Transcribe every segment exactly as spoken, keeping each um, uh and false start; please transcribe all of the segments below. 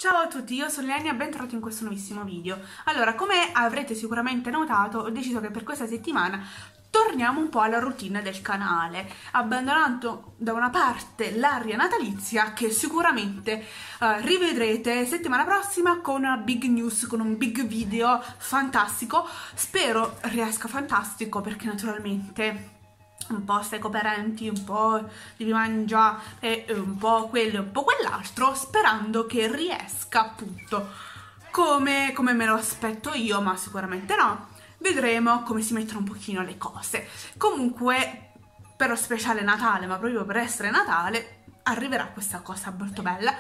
Ciao a tutti, io sono Lenia e bentornati in questo nuovissimo video. Allora, come avrete sicuramente notato, ho deciso che per questa settimana torniamo un po' alla routine del canale, abbandonando da una parte l'aria natalizia che sicuramente uh, rivedrete settimana prossima con una big news, con un big video fantastico. Spero riesca fantastico perché naturalmente un po' stai coperenti, un po' devi mangiare, un po' quello e un po' quell'altro, sperando che riesca appunto come, come me lo aspetto io, ma sicuramente no. Vedremo come si mettono un pochino le cose. Comunque, per lo speciale Natale, ma proprio per essere Natale, arriverà questa cosa molto bella.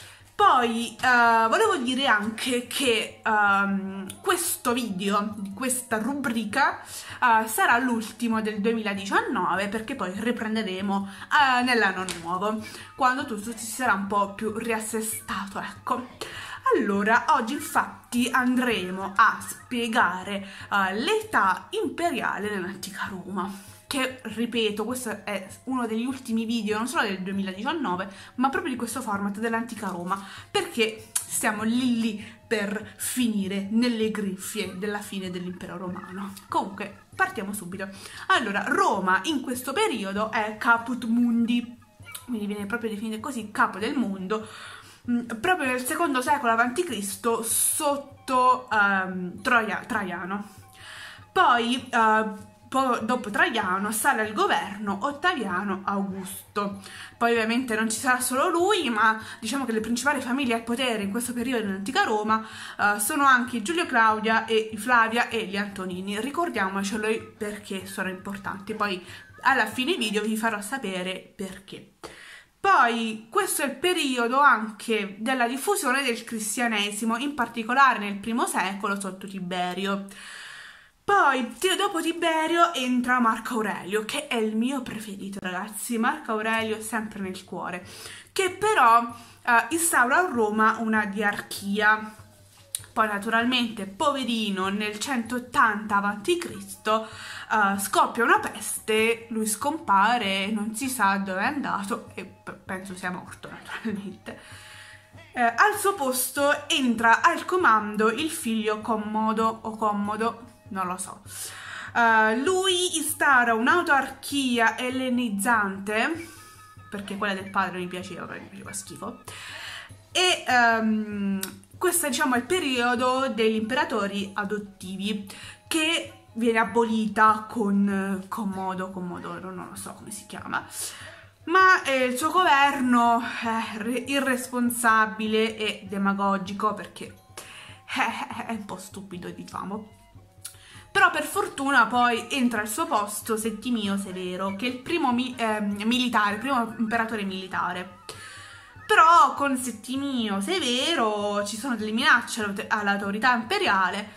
Poi uh, volevo dire anche che um, questo video, di questa rubrica, uh, sarà l'ultimo del duemiladiciannove, perché poi riprenderemo uh, nell'anno nuovo, quando tutto si sarà un po' più riassestato, ecco. Allora, oggi infatti andremo a spiegare uh, l'età imperiale dell'antica Roma. Che, ripeto, questo è uno degli ultimi video, non solo del duemiladiciannove, ma proprio di questo format dell'antica Roma, perché stiamo lì lì per finire nelle grinfie della fine dell'impero romano. Comunque, partiamo subito. Allora, Roma in questo periodo è Caput Mundi, quindi viene proprio definita così, capo del mondo, proprio nel secondo secolo avanti Cristo sotto um, Troia, Traiano. Poi... Uh, dopo Traiano sale al governo Ottaviano Augusto. Poi ovviamente non ci sarà solo lui, ma diciamo che le principali famiglie al potere in questo periodo dell'antica Roma uh, sono anche Giulio Claudia e Flavia e gli Antonini. Ricordiamocelo perché sono importanti, poi alla fine video vi farò sapere perché. Poi questo è il periodo anche della diffusione del cristianesimo, in particolare nel primo secolo sotto Tiberio. Poi, dopo Tiberio, entra Marco Aurelio, che è il mio preferito, ragazzi. Marco Aurelio è sempre nel cuore, che però uh, instaura a Roma una diarchia. Poi, naturalmente, poverino, nel centottanta avanti Cristo uh, scoppia una peste, lui scompare, non si sa dove è andato e penso sia morto, naturalmente. Uh, al suo posto entra al comando il figlio Commodo o Commodo, non lo so. Uh, lui instaura un'autarchia ellenizzante, perché quella del padre mi piaceva, perché mi faceva schifo. E um, questo diciamo è il periodo degli imperatori adottivi, che viene abolita con Commodo, Commodoro, non lo so come si chiama. Ma eh, il suo governo è irresponsabile e demagogico, perché è un po' stupido, diciamo. Però per fortuna poi entra al suo posto Settimio Severo, che è il primo mi eh, militare, il primo imperatore militare. Però con Settimio Severo ci sono delle minacce all'autorità imperiale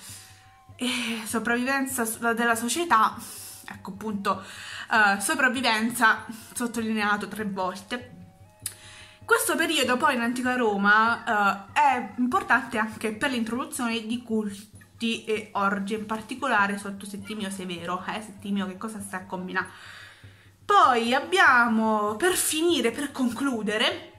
e sopravvivenza della società, ecco appunto, uh, sopravvivenza sottolineato tre volte. Questo periodo poi in antica Roma uh, è importante anche per l'introduzione di culti e orge, in particolare sotto Settimio Severo. Eh, Settimio che cosa sta a combinare? Poi abbiamo, per finire, per concludere,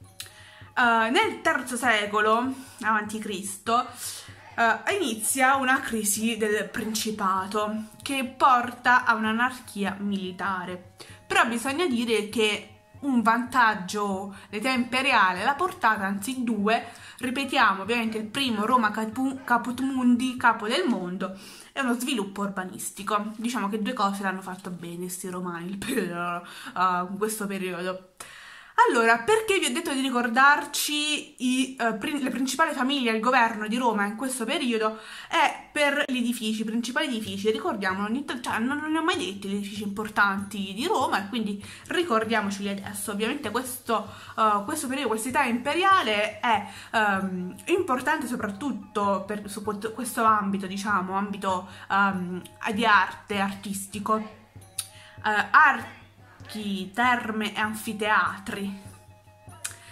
uh, nel terzo secolo avanti Cristo uh, inizia una crisi del principato che porta a un'anarchia militare. Però bisogna dire che un vantaggio l'età imperiale l'ha portata, anzi due, ripetiamo, ovviamente il primo, Roma Caput Mundi, capo del mondo, è uno sviluppo urbanistico. Diciamo che due cose l'hanno fatto bene sti romani il periodo, uh, in questo periodo. Allora, perché vi ho detto di ricordarci i, uh, prin le principali famiglie al governo di Roma in questo periodo? È per gli edifici, i principali edifici. Ricordiamolo, cioè, non, non ne ho mai detti gli edifici importanti di Roma, e quindi ricordiamoceli adesso. Ovviamente questo, uh, questo periodo, questa età imperiale è um, importante soprattutto per, su questo ambito, diciamo, ambito um, di arte, artistico. Uh, arte terme e anfiteatri.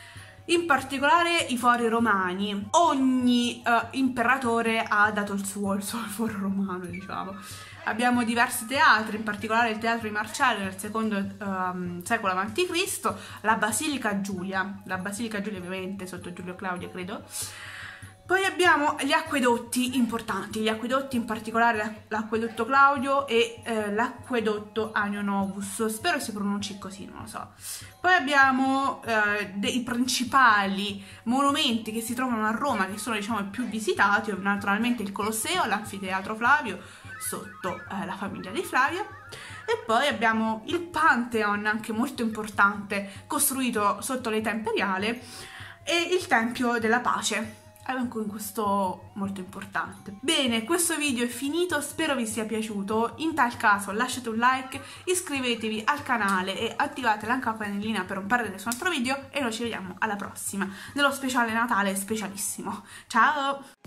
in particolare i fori romani. Ogni uh, imperatore ha dato il suo, il suo foro romano, diciamo. Abbiamo diversi teatri, in particolare il teatro di Marcello nel secondo um, secolo avanti Cristo, la Basilica Giulia, la Basilica Giulia ovviamente sotto Giulio Claudio, credo. Poi abbiamo gli acquedotti importanti, gli acquedotti in particolare l'acquedotto Claudio e eh, l'acquedotto Anio Novus, spero si pronunci così, non lo so. Poi abbiamo eh, dei principali monumenti che si trovano a Roma, che sono diciamo i più visitati, naturalmente il Colosseo, l'Anfiteatro Flavio, sotto eh, la famiglia di Flavia. E poi abbiamo il Pantheon, anche molto importante, costruito sotto l'età imperiale, e il Tempio della Pace, anche in questo molto importante. Bene, questo video è finito, spero vi sia piaciuto. In tal caso lasciate un like, iscrivetevi al canale e attivate la campanellina per non perdere nessun altro video, e noi ci vediamo alla prossima nello speciale Natale specialissimo. Ciao!